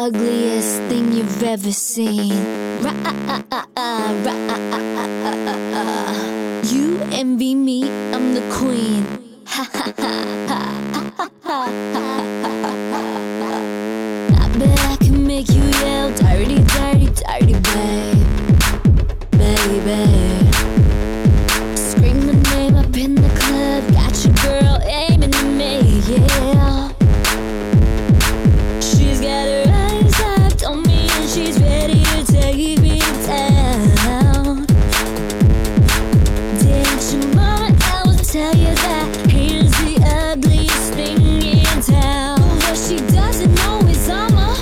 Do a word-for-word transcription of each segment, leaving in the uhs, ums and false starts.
ugliest thing you've ever seen. You envy me, I'm the queen. I bet I can make you yell, dirty, dirty, dirty, babe, baby. Scream my name up in the club, got your girl aiming at me, yeah. She's got her eyes locked on me and she's ready to take me down. Didn't your mama ever tell you that haters the ugliest thing in town? But what she doesn't know is I'm a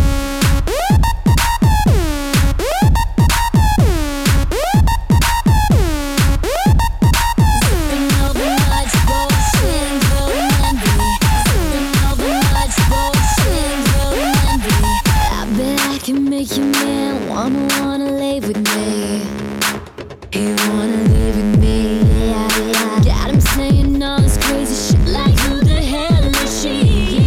zipping over much bullshit, golden envy. Zipping over much bullshit, golden envy. I bet I can make your man wanna wanna lay with me. He wanna live with me, yeah, yeah. Got him saying all this crazy shit like who the hell is she?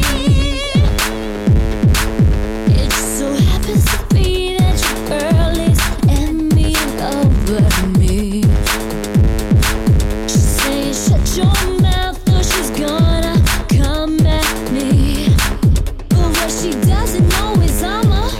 It just so happens to be that your girl is envying over me. She's saying shut your mouth or she's gonna come at me. But what she doesn't know is I'm a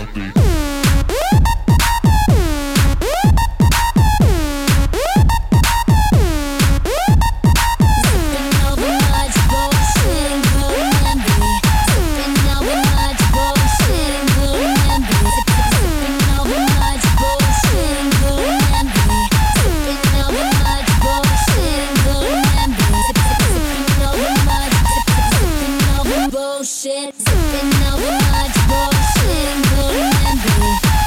zipping over much bullshit, golden envy. Zipping over much bullshit, golden envy. Zipping over much bullshit, golden envy. Zipping over much bullshit, golden envy. Zipping over much, zipping over bullshit, zipping over much bullshit, golden envy.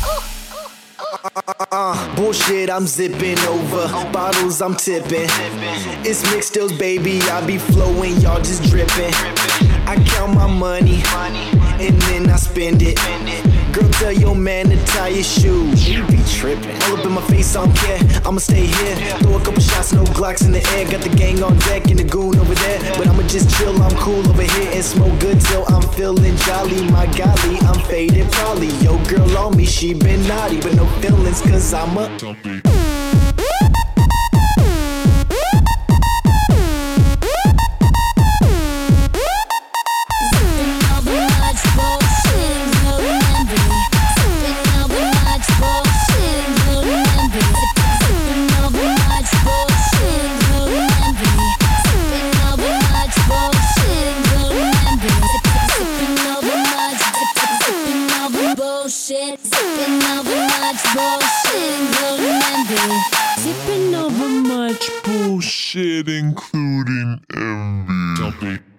Uh, bullshit, I'm zipping over. Bottles, I'm tipping. It's mixed stills, baby. I be flowing, y'all just dripping. I count my money, and then I spend it. Girl, tell your man to tie his shoes. You be tripping. All up in my face, I don't care. I'ma stay here. Throw a couple shots, no Glocks in the air. Got the gang on deck and the goon over there. But I'ma just chill, I'm cool over here and smoke good till I'm feeling jolly. My golly, I'm faded probably. Yo, girl on me, she been naughty, but no feelings, cause I'm a Zipping over much bullshit, golden envy. Zipping over much bullshit, golden envy. Zipping over much bullshit, golden envy. Zipping over much bullshit, golden envy. Zipping over much, zipping over bullshit. Zipping over much bullshit, golden envy. Zipping over much Bullshit, including envy.